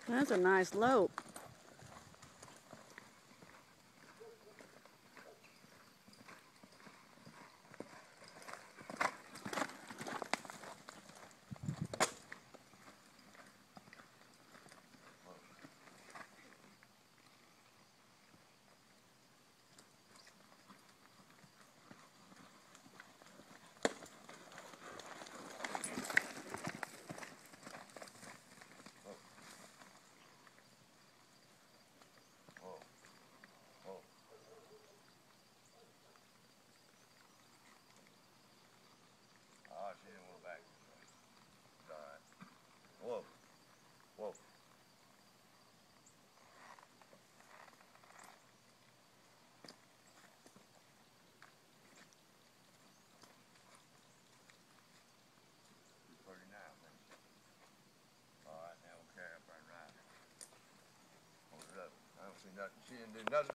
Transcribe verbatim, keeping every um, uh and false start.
That's a nice lope. Oh, she didn't move back. It's all right. Whoa. Whoa. Pretty now, man. All right, now we'll carry up our ride. Hold it up. I don't see nothing. She didn't do nothing.